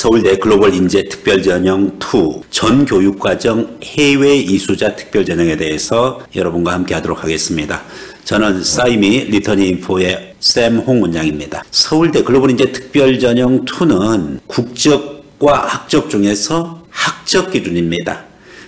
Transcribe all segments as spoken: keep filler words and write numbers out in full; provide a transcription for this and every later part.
서울대 글로벌 인재 특별전형 이 전교육과정 해외 이수자 특별전형에 대해서 여러분과 함께 하도록 하겠습니다. 저는 싸이미 리터닝인포의 샘 홍 원장입니다. 서울대 글로벌 인재 특별전형 이는 국적과 학적 중에서 학적 기준입니다.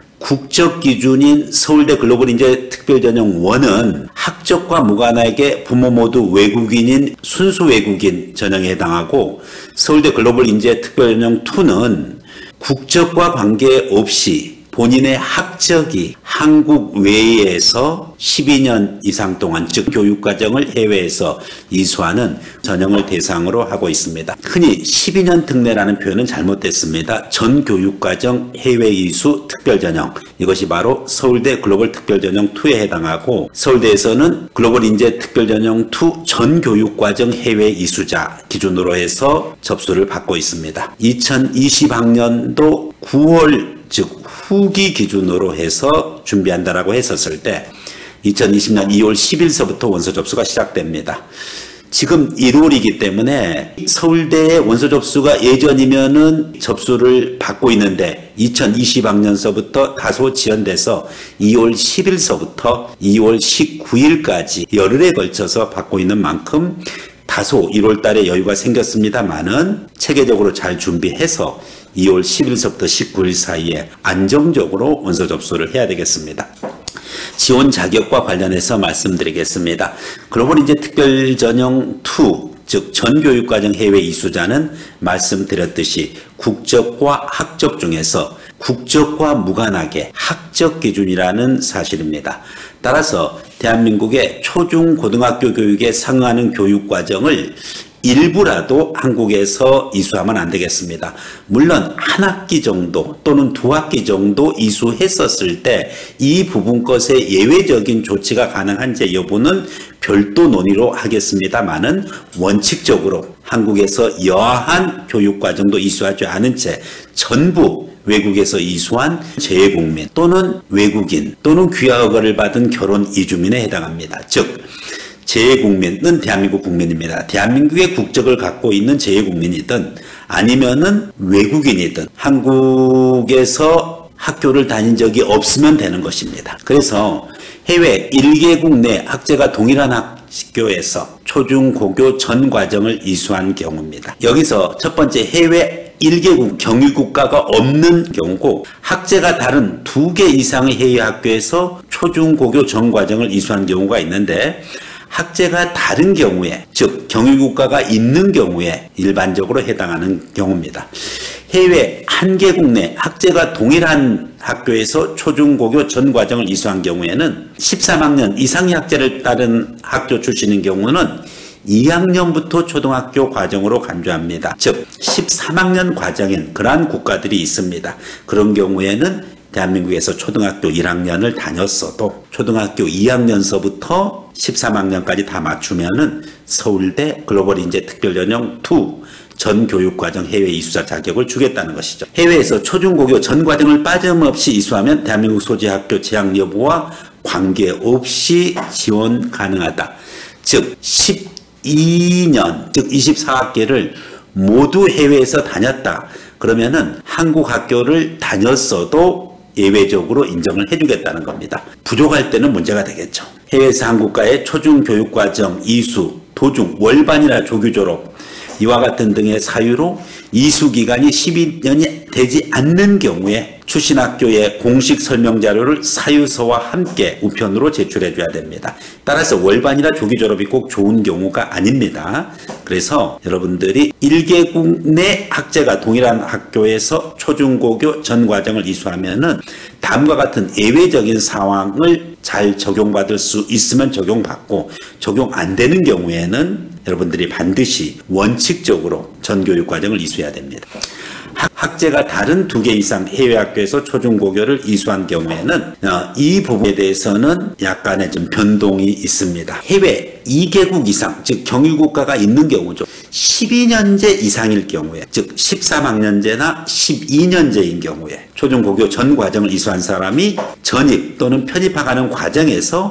국적 기준인 서울대 글로벌 인재 특별전형 일은 학적과 무관하게 부모 모두 외국인인 순수 외국인 전형에 해당하고, 서울대 글로벌 인재 특별전형 이는 국적과 관계없이 본인의 학적이 한국 외에서 십이 년 이상 동안, 즉 교육과정을 해외에서 이수하는 전형을 대상으로 하고 있습니다. 흔히 십이 년 특례라는 표현은 잘못됐습니다. 전교육과정 해외 이수 특별전형, 이것이 바로 서울대 글로벌 특별전형 이에 해당하고, 서울대에서는 글로벌 인재 특별전형 이 전교육과정 해외 이수자 기준으로 해서 접수를 받고 있습니다. 이천이십 학년도 구월, 즉 후기 기준으로 해서 준비한다라고 했었을 때 이천이십 년 이월 십일서부터 원서 접수가 시작됩니다. 지금 일월이기 때문에 서울대의 원서 접수가 예전이면은 접수를 받고 있는데 이천이십 학년서부터 다소 지연돼서 이월 십일서부터 이월 십구일까지 열흘에 걸쳐서 받고 있는 만큼 다소 일월 달에 여유가 생겼습니다만은 체계적으로 잘 준비해서 이월 십일서부터 십구일 사이에 안정적으로 원서 접수를 해야 되겠습니다. 지원 자격과 관련해서 말씀드리겠습니다. 글로벌 인재 특별전형 이, 즉 전교육과정 해외 이수자는 말씀드렸듯이 국적과 학적 중에서 국적과 무관하게 학적 기준이라는 사실입니다. 따라서 대한민국의 초중고등학교 교육에 상응하는 교육과정을 일부라도 한국에서 이수하면 안 되겠습니다. 물론 한 학기 정도 또는 두 학기 정도 이수했었을 때 이 부분 것의 예외적인 조치가 가능한지 여부는 별도 논의로 하겠습니다만은 원칙적으로 한국에서 여하한 교육과정도 이수하지 않은 채 전부 외국에서 이수한 재외국민 또는 외국인 또는 귀화허가를 받은 결혼 이주민에 해당합니다. 즉 재외국민은 대한민국 국민입니다. 대한민국의 국적을 갖고 있는 재외국민이든 아니면은 외국인이든 한국에서 학교를 다닌 적이 없으면 되는 것입니다. 그래서 해외 일 개국 내 학제가 동일한 학교에서 초중고교 전 과정을 이수한 경우입니다. 여기서 첫 번째 해외 일 개국 경유국가가 없는 경우고, 학제가 다른 두 개 이상의 해외 학교에서 초중고교 전 과정을 이수한 경우가 있는데, 학제가 다른 경우에, 즉 경유국가가 있는 경우에 일반적으로 해당하는 경우입니다. 해외 한 개국 내 학제가 동일한 학교에서 초중고교 전 과정을 이수한 경우에는 십삼 학년 이상의 학제를 따른 학교 출신인 경우는 이 학년부터 초등학교 과정으로 간주합니다. 즉 십삼 학년 과정인 그러한 국가들이 있습니다. 그런 경우에는 대한민국에서 초등학교 일 학년을 다녔어도 초등학교 이 학년서부터 십삼 학년까지 다 맞추면은 서울대 글로벌 인재 특별전형 이 전 교육과정 해외 이수자 자격을 주겠다는 것이죠. 해외에서 초중고교 전 과정을 빠짐없이 이수하면 대한민국 소재 학교 재학 여부와 관계없이 지원 가능하다. 즉 십이 년, 즉 이십사 학기를 모두 해외에서 다녔다. 그러면은 한국 학교를 다녔어도 예외적으로 인정을 해주겠다는 겁니다. 부족할 때는 문제가 되겠죠. 해외에서 한국과의 초중교육과정 이수, 도중, 월반이나 조교 졸업, 이와 같은 등의 사유로 이수기간이 십이 년이 되지 않는 경우에 출신 학교의 공식 설명 자료를 사유서와 함께 우편으로 제출해 줘야 됩니다. 따라서 월반이나 조기 졸업이 꼭 좋은 경우가 아닙니다. 그래서 여러분들이 일 개국 내 학제가 동일한 학교에서 초중고교 전 과정을 이수하면은 다음과 같은 예외적인 상황을 잘 적용받을 수 있으면 적용받고, 적용 안 되는 경우에는 여러분들이 반드시 원칙적으로 전교육과정을 이수해야 됩니다. 학제가 다른 두 개 이상 해외 학교에서 초중고교를 이수한 경우에는 이 부분에 대해서는 약간의 좀 변동이 있습니다. 해외 이 개국 이상, 즉 경유국가가 있는 경우죠. 십이 년제 이상일 경우에, 즉 십삼 학년제나 십이 년제인 경우에 초중고교 전 과정을 이수한 사람이 전입 또는 편입하는 과정에서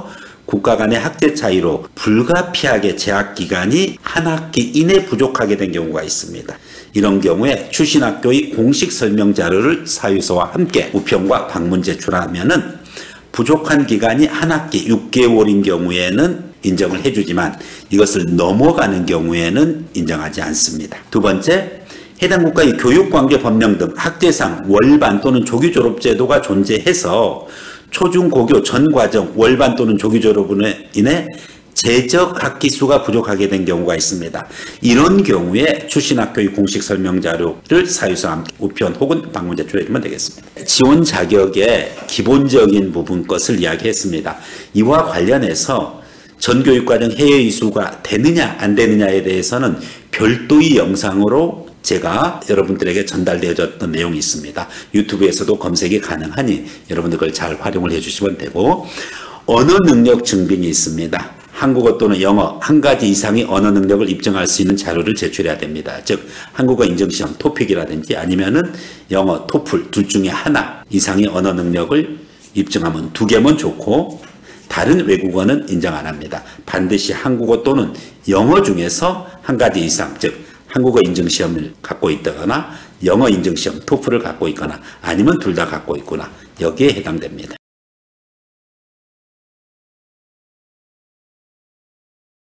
국가 간의 학제 차이로 불가피하게 재학 기간이 한 학기 이내 부족하게 된 경우가 있습니다. 이런 경우에 출신 학교의 공식 설명 자료를 사유서와 함께 우편과 방문 제출하면은 부족한 기간이 한 학기 육 개월인 경우에는 인정을 해주지만 이것을 넘어가는 경우에는 인정하지 않습니다. 두 번째, 해당 국가의 교육관계 법령 등 학제상 월반 또는 조기 졸업 제도가 존재해서 초중고교 전 과정 월반 또는 조기 졸업으로 인해 재적 학기 수가 부족하게 된 경우가 있습니다. 이런 경우에 출신 학교의 공식 설명 자료를 사유서와 함께 우편 혹은 방문 제출해주면 되겠습니다. 지원 자격의 기본적인 부분 것을 이야기했습니다. 이와 관련해서 전교육과정 해외 이수가 되느냐 안 되느냐에 대해서는 별도의 영상으로 제가 여러분들에게 전달되어졌던 내용이 있습니다. 유튜브에서도 검색이 가능하니 여러분들 그걸 잘 활용을 해주시면 되고, 언어 능력 증빙이 있습니다. 한국어 또는 영어 한 가지 이상의 언어 능력을 입증할 수 있는 자료를 제출해야 됩니다. 즉 한국어 인증시험 토픽이라든지 아니면은 영어 토플 둘 중에 하나 이상의 언어 능력을 입증하면 두 개면 좋고, 다른 외국어는 인정 안 합니다. 반드시 한국어 또는 영어 중에서 한 가지 이상, 즉 한국어 인증시험을 갖고 있거나 영어 인증시험 토플을 갖고 있거나 아니면 둘 다 갖고 있거나 여기에 해당됩니다.